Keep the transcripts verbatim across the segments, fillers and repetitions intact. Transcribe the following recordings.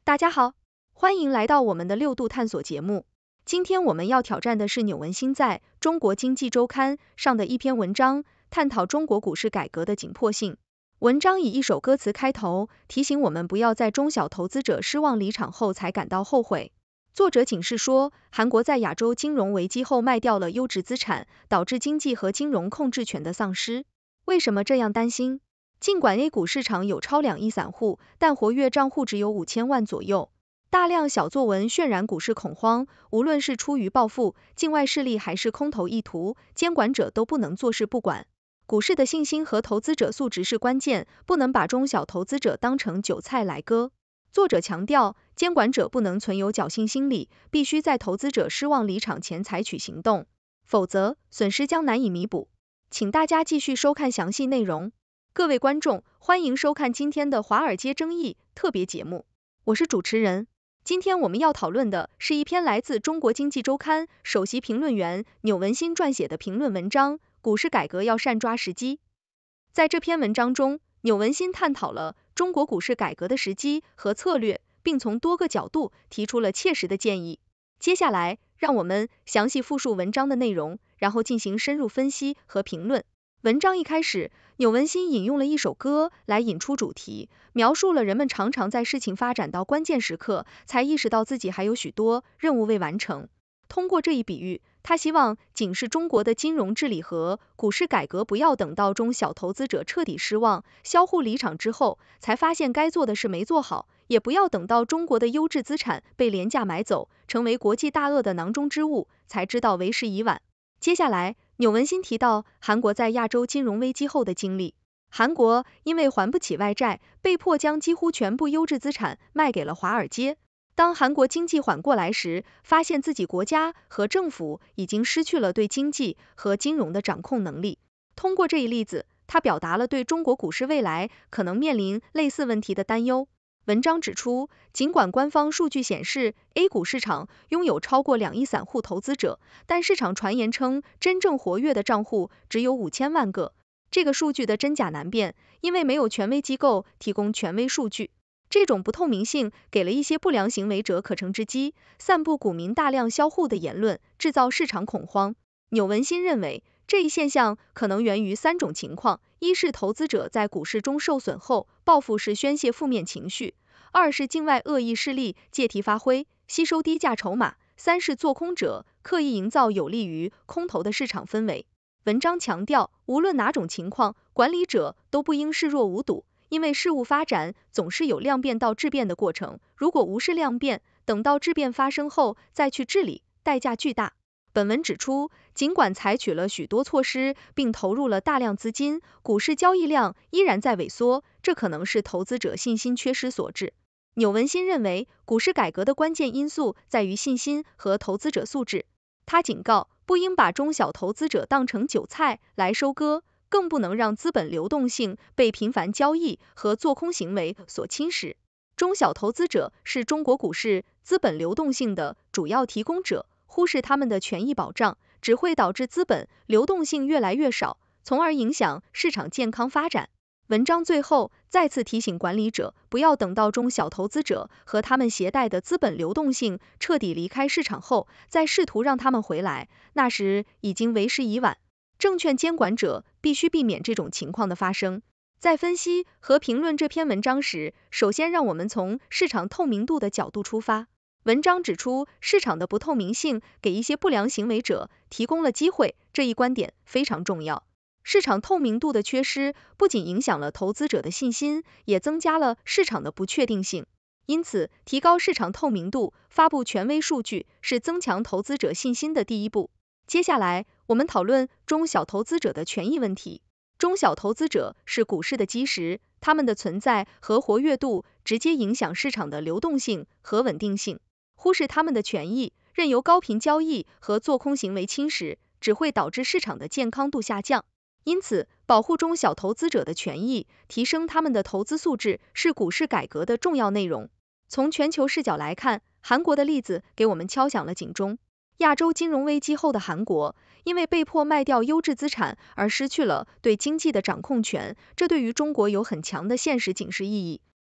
大家好，欢迎来到我们的六度探索节目。今天我们要挑战的是钮文新在中国经济周刊上的一篇文章，探讨中国股市改革的紧迫性。文章以一首歌词开头，提醒我们不要在中小投资者失望离场后才感到后悔。作者警示说，韩国在亚洲金融危机后卖掉了优质资产，导致经济和金融控制权的丧失。为什么这样担心？尽管 A 股市场有超两亿散户，但活跃账户只有五千万左右。大量小作文渲染股市恐慌，无论是出于报复、境外势力还是空头意图，监管者都不能坐视不管。股市的信心和投资者素质是关键，不能把中小投资者当成韭菜来割。作者强调，监管者不能存有侥幸心理，必须在投资者失望离场前采取行动，否则损失将难以弥补。请大家继续收看详细内容。各位观众，欢迎收看今天的华尔街争议特别节目，我是主持人。今天我们要讨论的是一篇来自中国经济周刊首席评论员钮文新撰写的评论文章，股市改革要善抓时机。在这篇文章中，钮文新探讨了中国股市改革的时机和策略，并从多个角度提出了切实的建议。接下来，让我们详细复述文章的内容，然后进行深入分析和评论。文章一开始，钮文新引用了一首歌来引出主题，描述了人们常常在事情发展到关键时刻，才意识到自己还有许多任务未完成。通过这一比喻，他希望警示中国的金融治理和股市改革不要等到中小投资者彻底失望、销户离场之后，才发现该做的事没做好，也不要等到中国的优质资产被廉价买走，成为国际大鳄的囊中之物，才知道为时已晚。接下来，钮文新提到韩国在亚洲金融危机后的经历。韩国因为还不起外债，被迫将几乎全部优质资产卖给了华尔街。当韩国经济缓过来时，发现自己国家和政府已经失去了对经济和金融的掌控能力。通过这一例子，他表达了对中国股市未来可能面临类似问题的担忧。文章指出，尽管官方数据显示 A 股市场拥有超过两亿散户投资者，但市场传言称真正活跃的账户只有五千万个。这个数据的真假难辨，因为没有权威机构提供权威数据。这种不透明性给了一些不良行为者可乘之机，散布股民大量销户的言论，制造市场恐慌。钮文新认为，这一现象可能源于三种情况：一是投资者在股市中受损后，报复式宣泄负面情绪；二是境外恶意势力借题发挥，吸收低价筹码；三是做空者刻意营造有利于空头的市场氛围。文章强调，无论哪种情况，管理者都不应视若无睹，因为事物发展总是有量变到质变的过程，如果无视量变，等到质变发生后再去治理，代价巨大。本文指出，尽管采取了许多措施，并投入了大量资金，股市交易量依然在萎缩，这可能是投资者信心缺失所致。钮文新认为，股市改革的关键因素在于信心和投资者素质。他警告，不应把中小投资者当成韭菜来收割，更不能让资本流动性被频繁交易和做空行为所侵蚀。中小投资者是中国股市资本流动性的主要提供者，忽视他们的权益保障，只会导致资本流动性越来越少，从而影响市场健康发展。文章最后再次提醒管理者，不要等到中小投资者和他们携带的资本流动性彻底离开市场后，再试图让他们回来，那时已经为时已晚。证券监管者必须避免这种情况的发生。在分析和评论这篇文章时，首先让我们从市场透明度的角度出发。文章指出，市场的不透明性给一些不良行为者提供了机会，这一观点非常重要。市场透明度的缺失不仅影响了投资者的信心，也增加了市场的不确定性。因此，提高市场透明度，发布权威数据，是增强投资者信心的第一步。接下来，我们讨论中小投资者的权益问题。中小投资者是股市的基石，他们的存在和活跃度直接影响市场的流动性和稳定性。忽视他们的权益，任由高频交易和做空行为侵蚀，只会导致市场的健康度下降。因此，保护中小投资者的权益，提升他们的投资素质，是股市改革的重要内容。从全球视角来看，韩国的例子给我们敲响了警钟。亚洲金融危机后的韩国，因为被迫卖掉优质资产而失去了对经济的掌控权，这对于中国有很强的现实警示意义。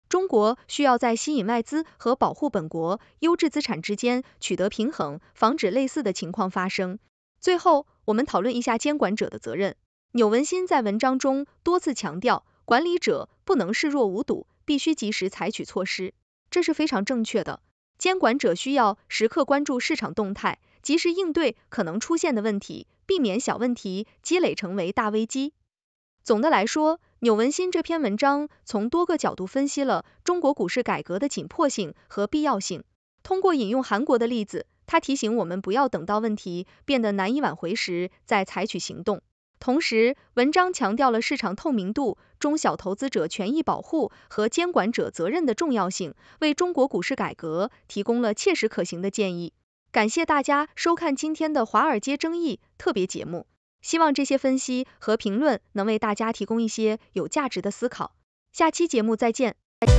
中国需要在吸引外资和保护本国优质资产之间取得平衡，防止类似的情况发生。最后，我们讨论一下监管者的责任。钮文新在文章中多次强调，管理者不能视若无睹，必须及时采取措施，这是非常正确的。监管者需要时刻关注市场动态，及时应对可能出现的问题，避免小问题积累成为大危机。总的来说，钮文新这篇文章从多个角度分析了中国股市改革的紧迫性和必要性。通过引用韩国的例子，他提醒我们不要等到问题变得难以挽回时再采取行动。同时，文章强调了市场透明度、中小投资者权益保护和监管者责任的重要性，为中国股市改革提供了切实可行的建议。感谢大家收看今天的华尔街争议特别节目，希望这些分析和评论能为大家提供一些有价值的思考。下期节目再见。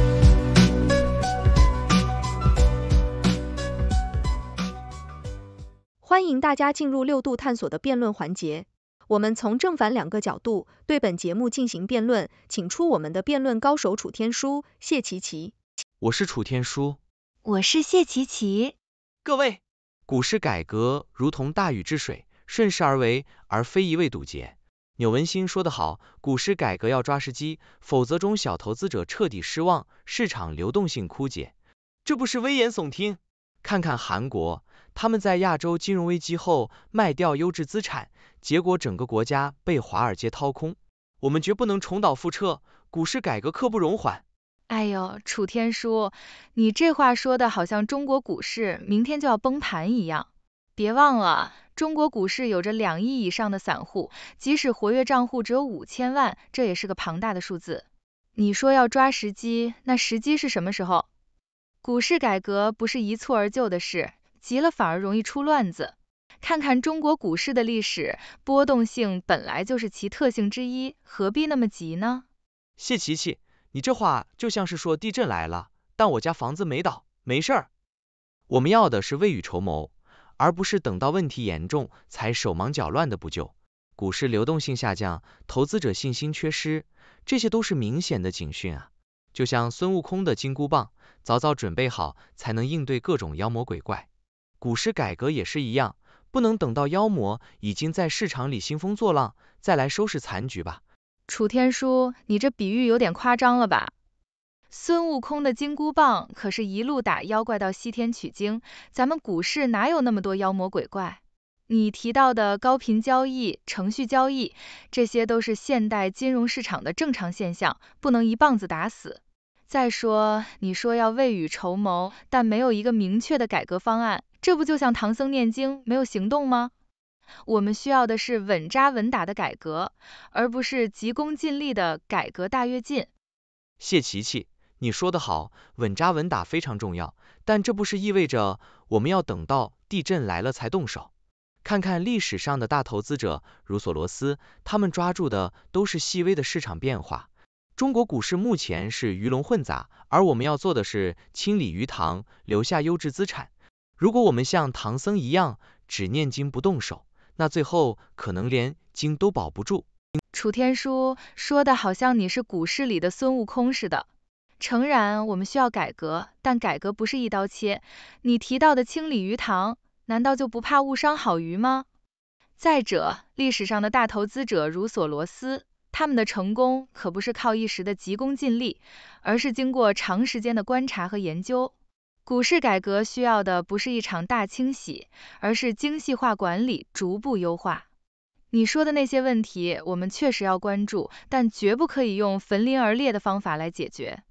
欢迎大家进入六度探索的辩论环节。我们从正反两个角度对本节目进行辩论，请出我们的辩论高手楚天舒、谢琪琪。 我是楚天舒。 我是谢琪琪。 各位，股市改革如同大禹治水，顺势而为，而非一味堵截。钮文新说得好，股市改革要抓时机，否则中小投资者彻底失望，市场流动性枯竭。这不是危言耸听。看看韩国，他们在亚洲金融危机后卖掉优质资产，结果整个国家被华尔街掏空。我们绝不能重蹈覆辙，股市改革刻不容缓。 哎呦，楚天舒，你这话说的好像中国股市明天就要崩盘一样。别忘了，中国股市有着两亿以上的散户，即使活跃账户只有五千万，这也是个庞大的数字。你说要抓时机，那时机是什么时候？股市改革不是一蹴而就的事，急了反而容易出乱子。看看中国股市的历史，波动性本来就是其特性之一，何必那么急呢？ 谢琪琪，你这话就像是说地震来了，但我家房子没倒，没事儿。我们要的是未雨绸缪，而不是等到问题严重才手忙脚乱的补救。股市流动性下降，投资者信心缺失，这些都是明显的警讯啊。就像孙悟空的金箍棒，早早准备好才能应对各种妖魔鬼怪。股市改革也是一样，不能等到妖魔已经在市场里兴风作浪，再来收拾残局吧。 楚天舒，你这比喻有点夸张了吧？孙悟空的金箍棒可是一路打妖怪到西天取经，咱们股市哪有那么多妖魔鬼怪？你提到的高频交易、程序交易，这些都是现代金融市场的正常现象，不能一棒子打死。再说，你说要未雨绸缪，但没有一个明确的改革方案，这不就像唐僧念经没有行动吗？我们需要的是稳扎稳打的改革，而不是急功近利的改革大跃进。 谢琪琪，你说得好，稳扎稳打非常重要，但这不是意味着我们要等到地震来了才动手。看看历史上的大投资者，如索罗斯，他们抓住的都是细微的市场变化。中国股市目前是鱼龙混杂，而我们要做的是清理鱼塘，留下优质资产。如果我们像唐僧一样只念经不动手，那最后可能连经都保不住。 楚天舒说的好像你是股市里的孙悟空似的。诚然，我们需要改革，但改革不是一刀切。你提到的清理鱼塘，难道就不怕误伤好鱼吗？再者，历史上的大投资者如索罗斯，他们的成功可不是靠一时的急功近利，而是经过长时间的观察和研究。股市改革需要的不是一场大清洗，而是精细化管理，逐步优化。你说的那些问题，我们确实要关注，但绝不可以用焚林而猎的方法来解决。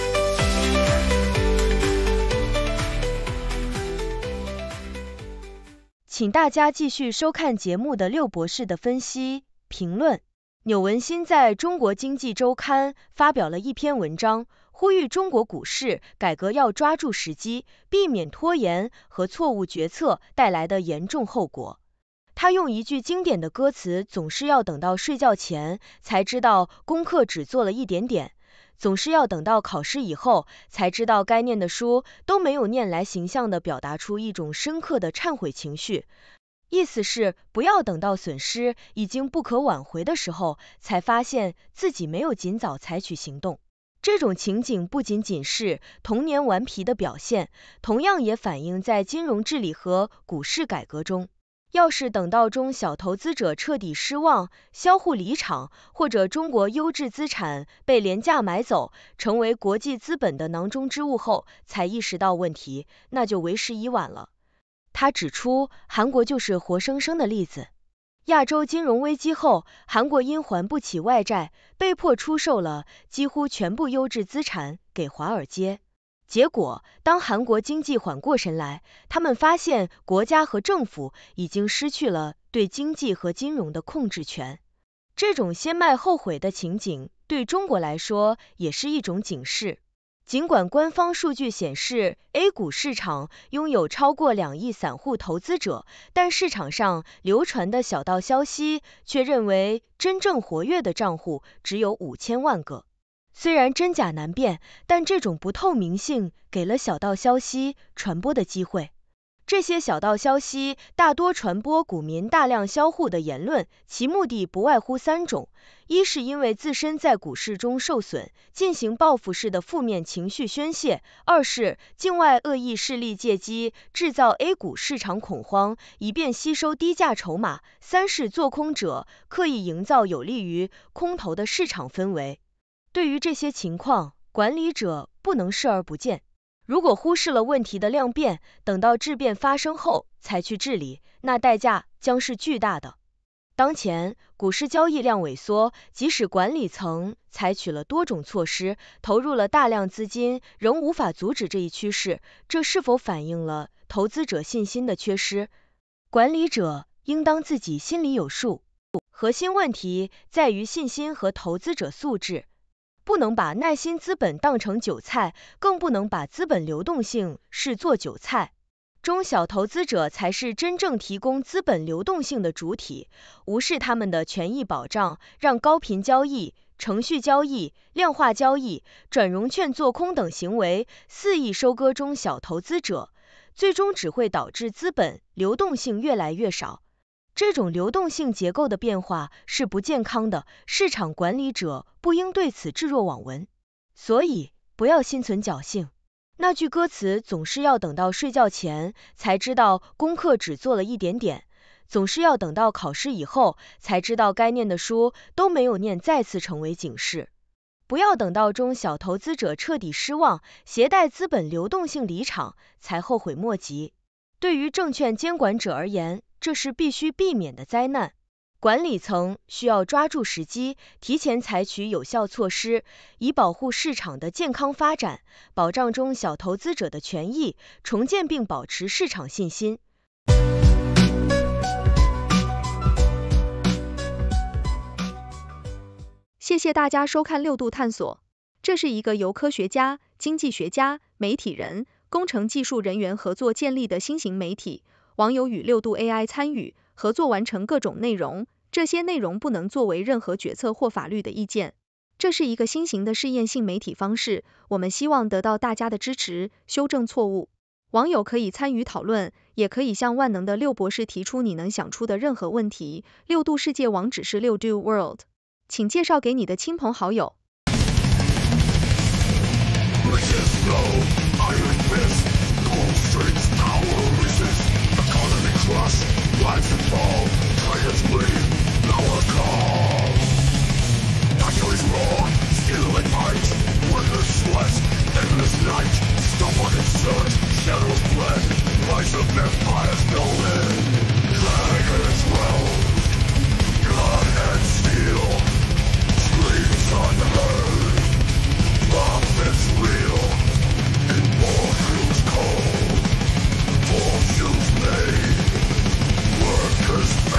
请大家继续收看节目的六博士的分析评论。钮文新在中国经济周刊发表了一篇文章，呼吁中国股市改革要抓住时机，避免拖延和错误决策带来的严重后果。他用一句经典的歌词，总是要等到睡觉前才知道功课只做了一点点，总是要等到考试以后才知道该念的书都没有念来，形象地表达出一种深刻的忏悔情绪。意思是不要等到损失已经不可挽回的时候，才发现自己没有尽早采取行动。 这种情景不仅仅是童年顽皮的表现，同样也反映在金融治理和股市改革中。要是等到中小投资者彻底失望，销户离场，或者中国优质资产被廉价买走，成为国际资本的囊中之物后，才意识到问题，那就为时已晚了。他指出，韩国就是活生生的例子。亚洲金融危机后，韩国因还不起外债，被迫出售了几乎全部优质资产给华尔街。结果，当韩国经济缓过神来，他们发现国家和政府已经失去了对经济和金融的控制权。这种先卖后悔的情景，对中国来说也是一种警示。尽管官方数据显示 A 股市场拥有超过两亿散户投资者，但市场上流传的小道消息却认为真正活跃的账户只有五千万个。虽然真假难辨，但这种不透明性给了小道消息传播的机会。这些小道消息大多传播股民大量销户的言论，其目的不外乎三种：一是因为自身在股市中受损，进行报复式的负面情绪宣泄；二是境外恶意势力借机制造 A 股市场恐慌，以便吸收低价筹码；三是做空者刻意营造有利于空头的市场氛围。对于这些情况，管理者不能视而不见。如果忽视了问题的量变，等到质变发生后才去治理，那代价将是巨大的。当前股市交易量萎缩，即使管理层采取了多种措施，投入了大量资金，仍无法阻止这一趋势，这是否反映了投资者信心的缺失？管理者应当自己心里有数。核心问题在于信心和投资者素质。不能把耐心资本当成韭菜，更不能把资本流动性视作韭菜。中小投资者才是真正提供资本流动性的主体，无视他们的权益保障，让高频交易、程序交易、量化交易、转融券做空等行为肆意收割中小投资者，最终只会导致资本流动性越来越少。这种流动性结构的变化是不健康的，市场管理者不应对此置若罔闻。所以，不要心存侥幸。那句歌词总是要等到睡觉前才知道功课只做了一点点，总是要等到考试以后才知道该念的书都没有念，再次成为警示。不要等到中小投资者彻底失望，携带资本流动性离场，才后悔莫及。对于证券监管者而言，这是必须避免的灾难。管理层需要抓住时机，提前采取有效措施，以保护市场的健康发展，保障中小投资者的权益，重建并保持市场信心。 谢谢大家收看六度探索。这是一个由科学家、经济学家、媒体人、工程技术人员合作建立的新型媒体。网友与六度 A I 参与合作完成各种内容，这些内容不能作为任何决策或法律的意见。这是一个新型的试验性媒体方式，我们希望得到大家的支持，修正错误。网友可以参与讨论，也可以向万能的六博士提出你能想出的任何问题。六度世界网址是六度 world， 请介绍给你的亲朋好友。 Crush, rise and fall, traitors bleed, now are calm. Accuracy wrong, skill and might, witness sweat, endless night, stubborn and search, shadows blend, rise of empires no end. Dragons realm, blood and steel, screams unheard, prophets real, in boardrooms cold, fortunes made. Workers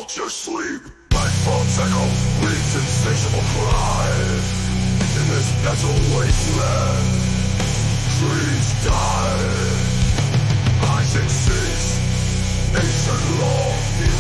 vultures sleep. Nightfalls echo with insatiable cry. In this metal wasteland, trees die. Isaac cease, nation long.